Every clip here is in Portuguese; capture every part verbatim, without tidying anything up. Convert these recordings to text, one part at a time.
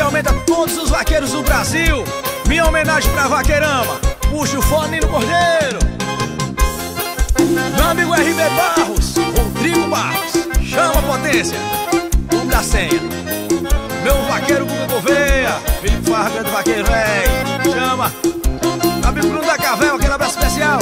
especialmente a todos os vaqueiros do Brasil. Minha homenagem pra Vaqueirama. Puxa o fone no cordeiro. Meu amigo R B Barros, Rodrigo Barros, chama a potência. Vamos dar senha. Meu vaqueiro Guga Gouveia, Felipe Farra, grande vaqueiro, véi, chama. Meu amigo Bruno da Cavel, aquele abraço especial.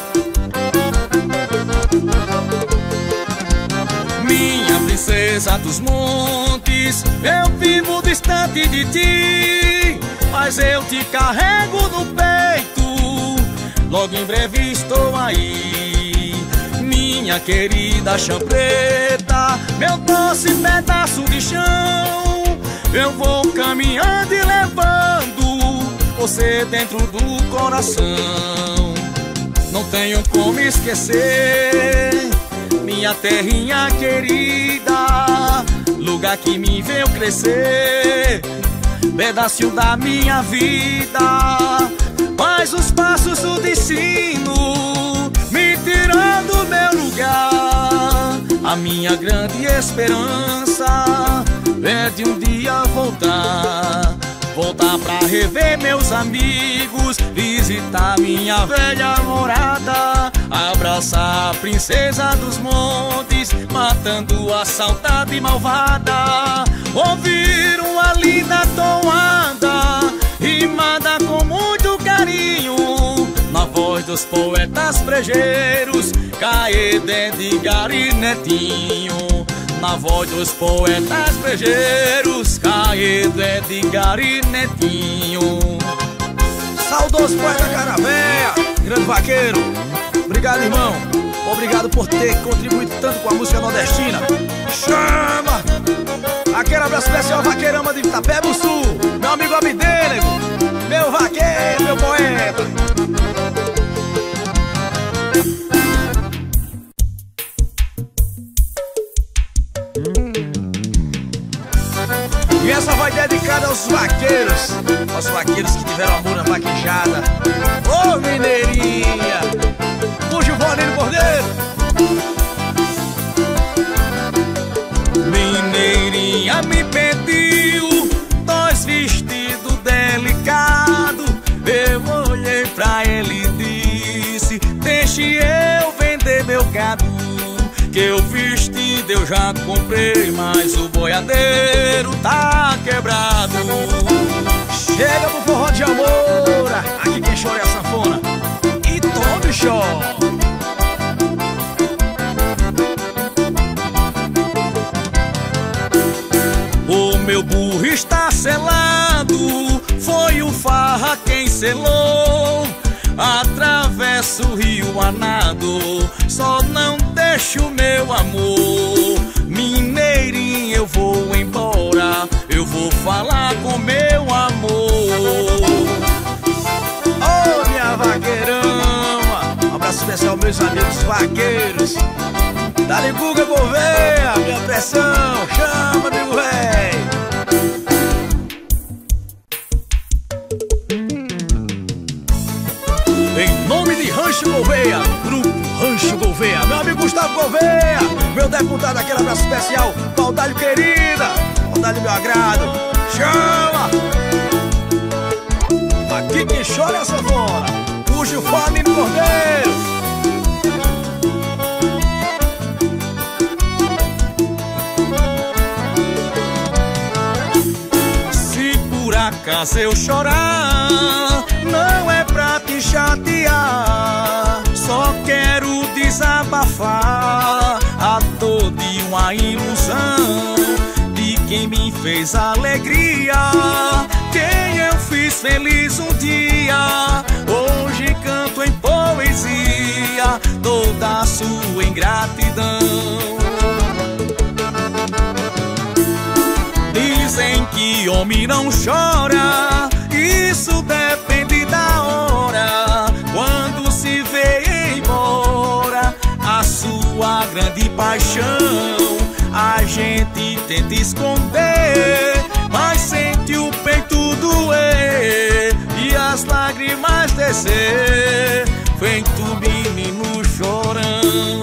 Minha princesa dos montes, eu vivo distante de ti, mas eu te carrego no peito, logo em breve estou aí. Minha querida champreta, meu doce pedaço de chão, eu vou caminhando e levando você dentro do coração. Não tenho como esquecer minha terrinha querida, lugar que me veio crescer, pedaço da minha vida. Mas os passos do destino me tiram do meu lugar. A minha grande esperança é de um dia voltar, voltar pra rever meus amigos, visitar minha velha morada, abraçar a princesa dos montes, matando a saudade malvada. Ouvir uma linda toada, rimada com muito carinho, na voz dos poetas brejeiros, Caedé, Edgar e Netinho. Na voz dos poetas brejeiros, Caedé, Edgar e Netinho. Saudoso poeta Caravéia, grande vaqueiro. Obrigado, irmão. Obrigado por ter contribuído tanto com a música nordestina. Chama! Aquele abraço especial Vaqueirama de Itapeba Sul, meu amigo Abdênego, meu vaqueiro, meu poeta. E essa vai dedicada aos vaqueiros, aos vaqueiros que tiveram amor na vaquejada. Ô, oh, mineirinha, puxa o fone no cordeiro. Mineirinha me pediu dois vestidos delicados. Eu olhei pra ele e disse: deixe eu vender meu gado, que o vestido eu já comprei, mas o boiadeiro tá quebrado. Chega pro forró de amor, aqui quem chora é a sanfona e todo chora. O meu burro está selado, foi o Farra quem selou. Atravesso o rio a nado, só não deixo o meu amor. Mineirinho, eu vou embora, eu vou falar com meu amor. Ô, oh, minha vaqueirama, um abraço especial meus amigos vaqueiros. Dá-lhe Guga Gouveia, minha pressão, chama, amigo véi. Em nome de Rancho Gouveia, Grupo Rancho Gouveia, meu amigo Gustavo Gouveia, meu deputado, aquele abraço especial, Paudalho querida, Paudalho meu agrado, chama! Aqui quem chora é a sanfona, puxa o fone no cordeiro. Se por acaso eu chorar, não é pra te chatear, só quero desabafar a dor de uma ilusão, de quem me fez alegria, quem eu fiz feliz um dia. Hoje canto em poesia toda a sua ingratidão. Dizem que homem não chora, isso depende da hora, quando se vê embora a sua grande paixão. A gente tenta esconder, mas sente o peito doer e as lágrimas descer, feito menino chorão.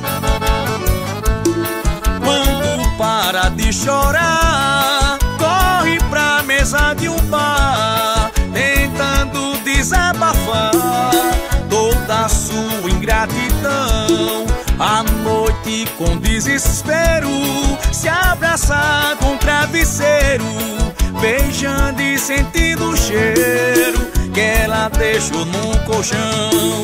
Quando para de chorar, portão. À noite com desespero se abraça com travesseiro, beijando e sentindo o cheiro que ela deixou no colchão.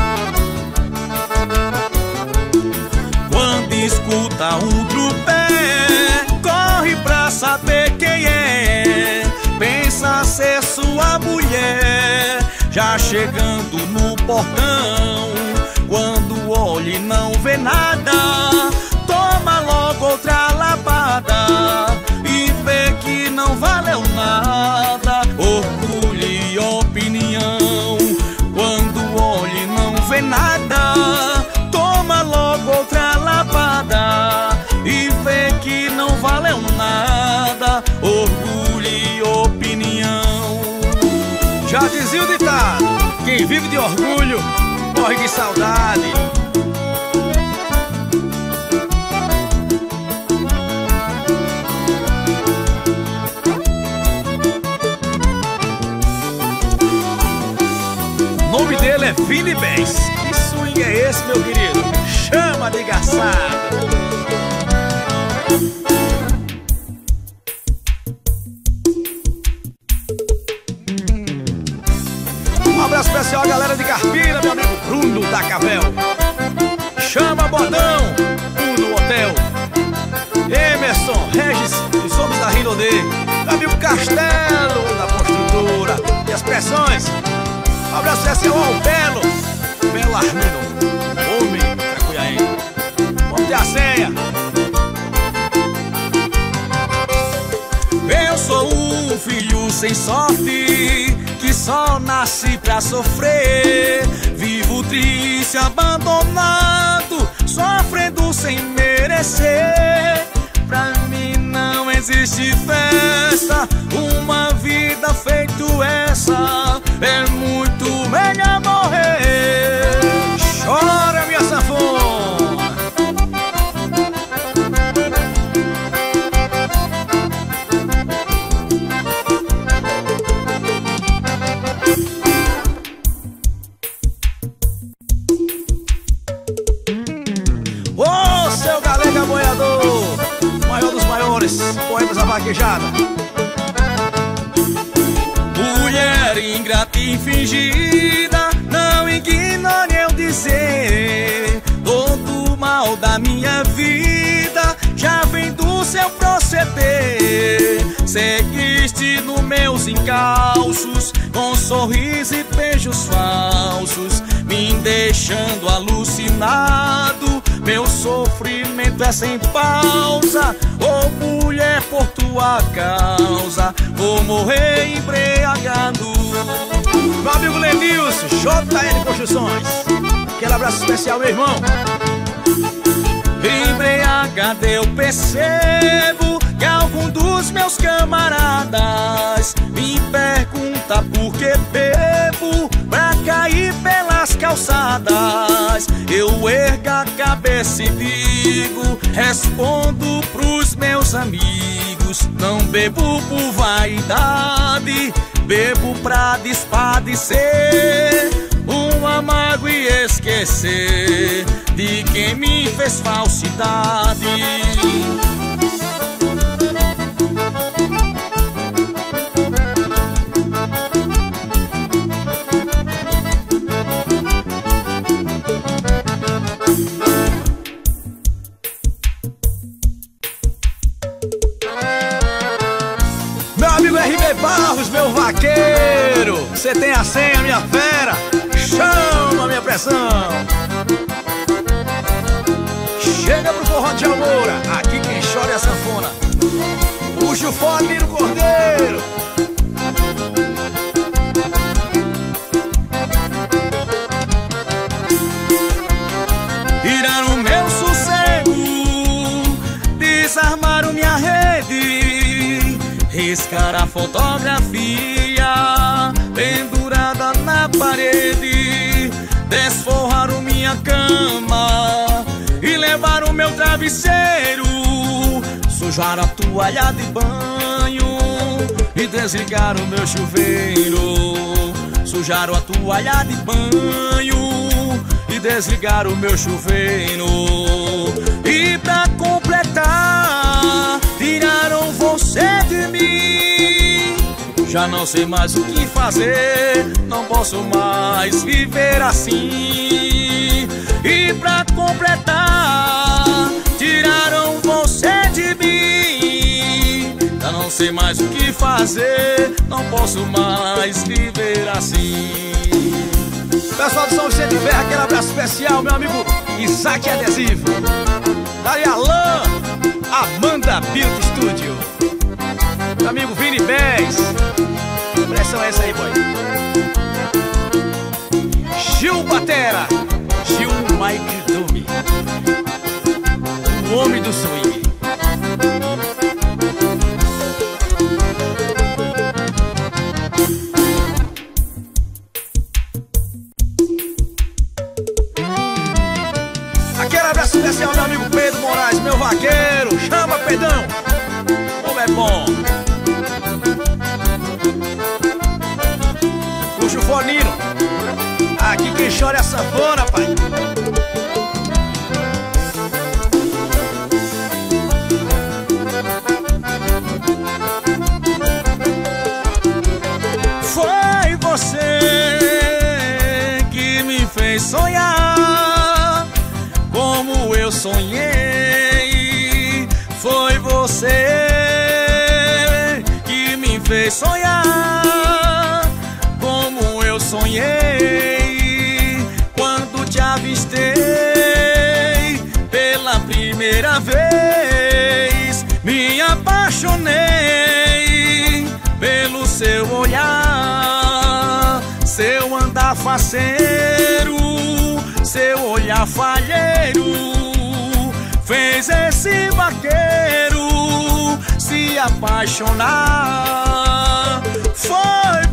Quando escuta um tropé, corre pra saber quem é. Pensa ser sua mulher, já chegando no portão. Quando olha e não vê nada, toma logo outra lapada e vê que não valeu nada. Orgulho e opinião. Quando olha e não vê nada, toma logo outra lapada e vê que não valeu nada. Orgulho e opinião. Já dizia o ditado: quem vive de orgulho morre de saudade. O nome dele é Vini Bens. Que swing é esse, meu querido? Chama de garçada. Um abraço especial à galera de Carpina, meu amigo Bruno da Cavel. Chama Bodão, Bruno Hotel. Emerson, Regis, os homens da Rinodê. Meu amigo Castelo da Construtora. E as pressões. Um abraço especial ao Belo, Belo Armino, homem da Cuiaém. Vamos ter a senha. Eu sou um filho sem sorte, que só nasce pra sofrer. Vivo triste, abandonado, sofrendo sem merecer. Pra mim não existe festa, uma vida feito essa é muito melhor morrer. Chora, minha sanfona. Ô, seu galega boiador, maior dos maiores, poemas da vaquejada. Mulher ingrata e fingida, não ignore eu dizer. Todo o mal da minha vida já vem do seu proceder. Seguiste nos meus encalços, com sorriso e beijos falsos, me deixando alucinado. Meu sofrimento é sem pausa, ô mulher, por tua causa vou morrer embriagado. Meu amigo Lenilson, J N Construções. Aquele abraço especial, meu irmão. Embriagado eu percebo que algum dos meus camaradas me pergunta por que bebo, pra cair pelas calçadas. Eu ergo a cabeça e digo, respondo pros meus amigos: não bebo por vaidade, bebo pra despadecer uma mágoa e esquecer de quem me fez falsidade. Meu amigo R B Barros, meu vaqueiro, você tem a senha, minha fera? Chama, minha pressão. Chega pro forró de Almoura, aqui quem chora é a sanfona. Puxa o fone no cordeiro. Tiraram meu sossego, desarmaram minha rede, riscaram a fotografia pendurada na parede, desforraram minha cama e levaram meu travesseiro, sujaram a toalha de banho e desligaram meu chuveiro, sujaram a toalha de banho e e desligar o meu chuveiro. E pra completar, tiraram você de mim. Já não sei mais o que fazer, não posso mais viver assim. E pra completar, tiraram você de mim. Já não sei mais o que fazer, não posso mais viver assim. Pessoal do São Vicente de Ferro, aquele abraço especial, meu amigo Isaac Adesivo. Daí Alain, Amanda Beauty Studio. Meu amigo Vini Bez. Pressão é essa aí, boy. Gil Batera, Gil Mike Dumi, o homem do swing. Aquele abraço especial, meu amigo Pedro Moraes, meu vaqueiro. Chama, Pedrão, como é bom. Puxa o fonino. Aqui quem chora é a sanfona, pai. Foi você que me fez sonhar como eu sonhei. Foi você que me fez sonhar como eu sonhei. Quando te avistei pela primeira vez, me apaixonei pelo seu olhar, seu andar faceiro, seu olhar falheiro, fez esse vaqueiro se apaixonar. Foi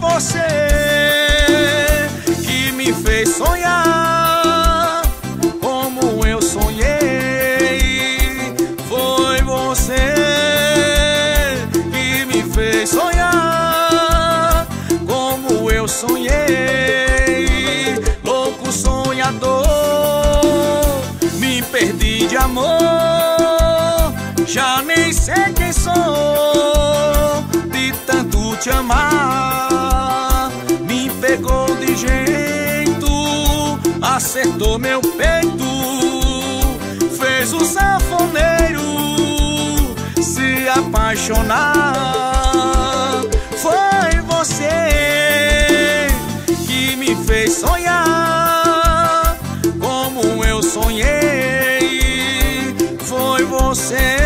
você que me fez sonhar como eu sonhei. Foi você que me fez sonhar como eu sonhei. Louco sonhador, me perdi de amor, já nem sei quem sou de tanto te amar. Me pegou de jeito, acertou meu peito, fez o sanfoneiro se apaixonar. Foi você que me fez sonhar como eu sonhei. Foi você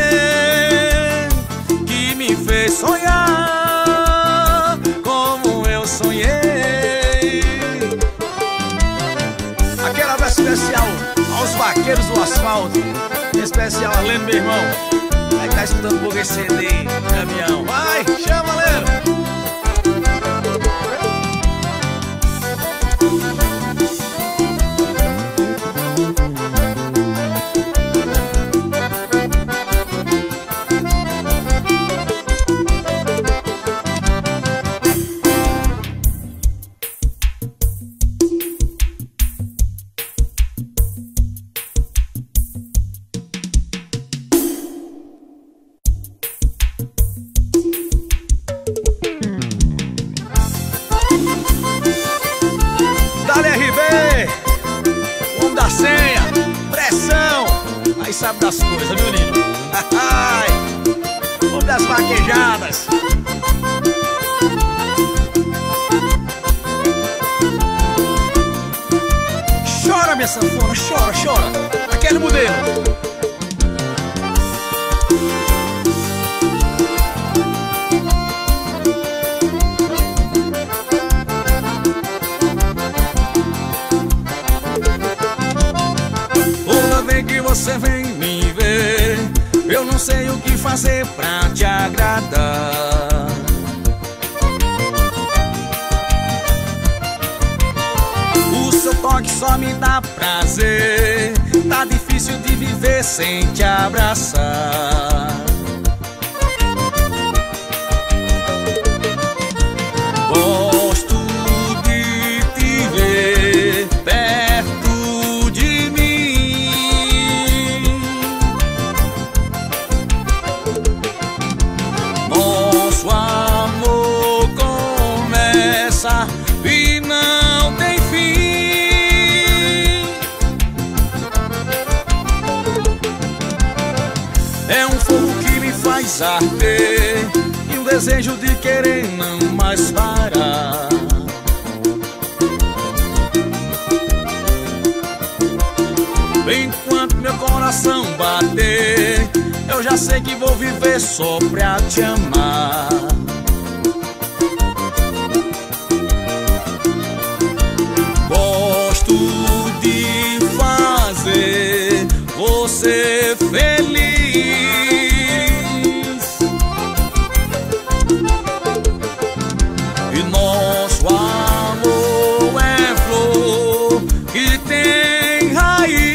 que me fez sonhar como eu sonhei. Aquele abraço especial aos vaqueiros do asfalto, em especial a Leno, meu irmão. Aí tá escutando um pouco esse C D, caminhão. Vai, chama, Leno. Sabe das coisas, viu, Nino? Vamos das vaquejadas. Chora, minha sanfona, chora, chora. Aquele modelo. Toda vez que você vem me ver, eu não sei o que fazer pra te agradar. O seu toque só me dá prazer, tá difícil de viver sem te abraçar. Gosto de te ver perto precisar ter, e um desejo de querer não mais parar. Enquanto meu coração bater, eu já sei que vou viver só pra te amar. Gosto de fazer você feliz, e nosso amor é flor que tem raiz.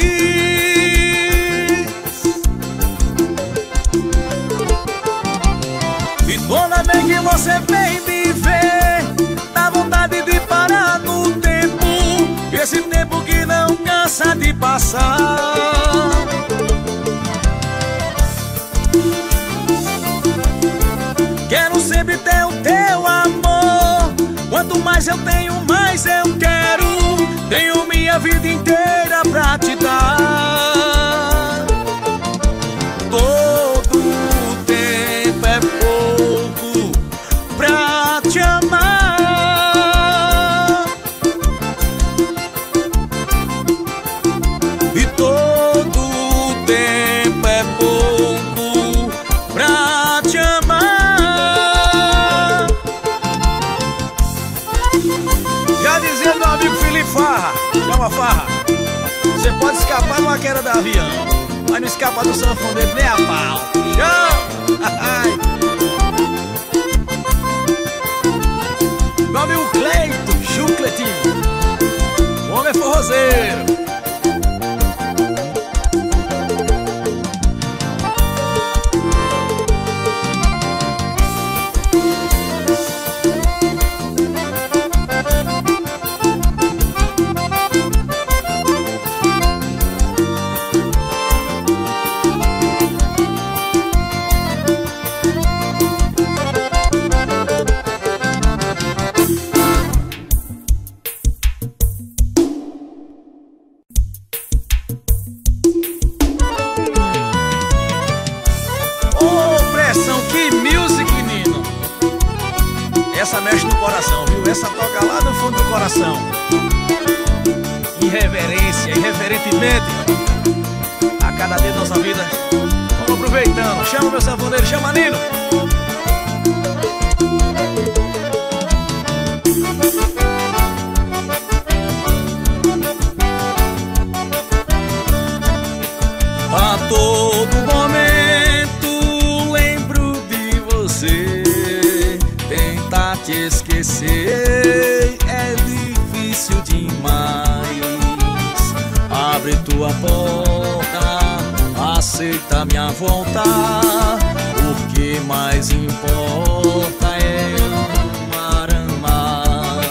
E toda vez que você vem me ver, dá vontade de parar no tempo, esse tempo que não cansa de passar. Quero sempre ter o teu amor, quanto mais eu tenho, mais eu quero. Tenho minha vida inteira pra te dar. Todo o tempo é pouco pra te amar, e todo o tempo é pouco pra te amar. Já dizia meu amigo Felipe Farra, chama Farra, você pode escapar numa queda de avião, mas não escapa do sanfoneiro nem a pau. Chama! Meu amigo Cleito Chucletinho, o homem é forrozeiro. Essa mexe no coração, viu? Essa toca lá no fundo do coração. Irreverência, irreverentemente, a cada dia da nossa vida. Vamos aproveitando. Chama meu sanfoneiro, chama Nino. A todo momento lembro de você. Tentar te esquecer é difícil demais. Abre tua porta, aceita minha volta. O que mais importa é amar, amar.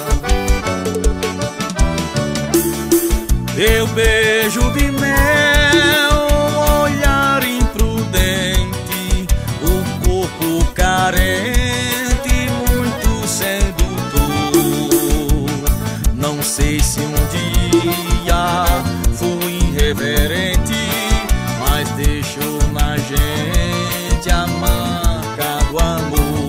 Teu beijo de mel, olhar imprudente, o corpo carente, muito sedutor. Não sei se um dia fui irreverente, mas deixou na gente a marca do amor.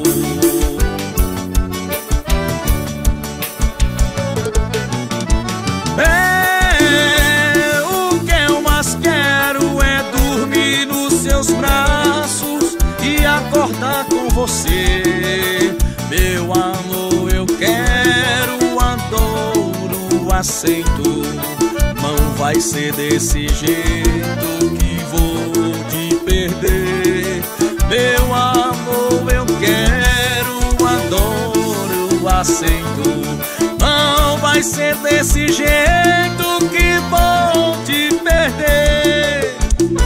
É, o que eu mais quero é dormir nos seus braços e acordar com você. Meu amor, eu quero, adoro, aceito. Não vai ser desse jeito que vou te perder. Meu amor, eu quero, adoro, aceito. Não vai ser desse jeito que vou te perder.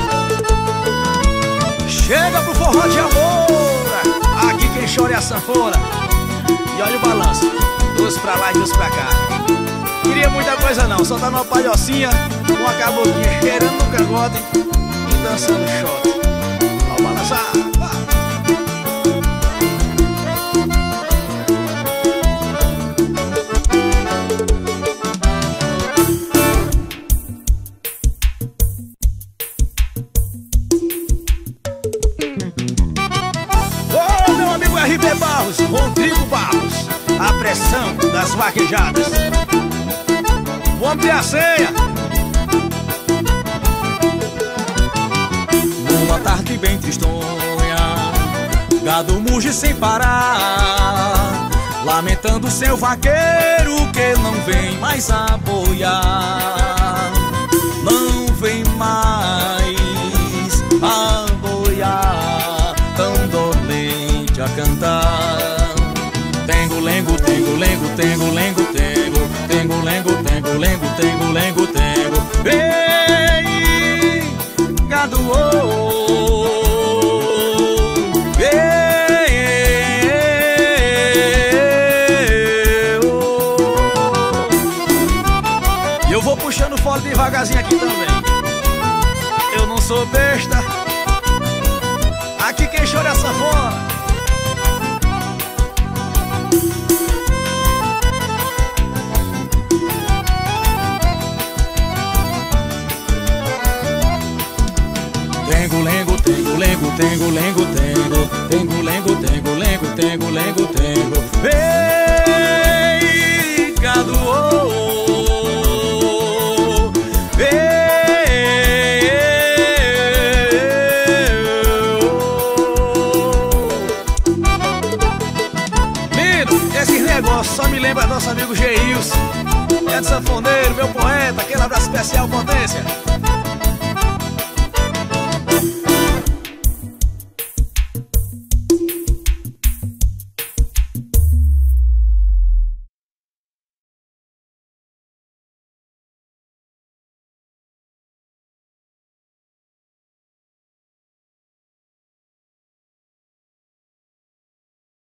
Chega pro forró de amor, aqui quem chora é a sanfona. E olha o balanço, dois pra lá e dois pra cá. Queria muita coisa não, só tá numa palhocinha, uma caboclinha cheirando no cangote e dançando shot. Vamos balançar, vai. R B Barros, Rodrigo Barros, a pressão das vaquejadas. Vamos ter a ceia. Numa tarde bem tristonha, gado muge sem parar, lamentando seu vaqueiro que não vem mais a boiar. Não vem mais a boiar, tão dolente a cantar. Tengo, lengo, tengo, lengo, tengo, lengo, tengo, tengo, lengo, tengo, lengo, tengo, lengo, tengo. Ei, gado, oh, ei, oh. E eu vou puxando o fole devagarzinho aqui também. Eu não sou besta. Aqui quem chora é a sanfona. Tengo, lengo, tengo, lengo, tengo, lengo, tengo, tengo, lengo, tengo, lengo, tengo, lengo, tengo. Ei, gado, oh, ei, Lino, esses negócios só me lembra nosso amigo Geilson. É de sanfoneiro, meu poeta, aquele abraço especial, potência.